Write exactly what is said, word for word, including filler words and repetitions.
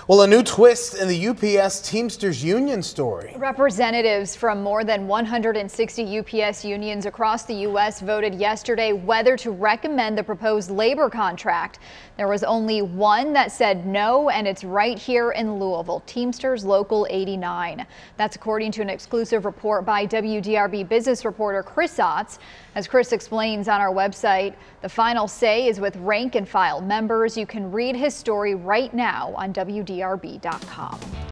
Well, a new twist in the U P S Teamsters union story. Representatives from more than one hundred sixty U P S unions across the U S voted yesterday whether to recommend the proposed labor contract. There was only one that said no, and it's right here in Louisville, Teamsters Local eighty-nine. That's according to an exclusive report by W D R B business reporter Chris Otts. As Chris explains on our website, the final say is with rank and file members. You can read his story right now on W D R B dot com.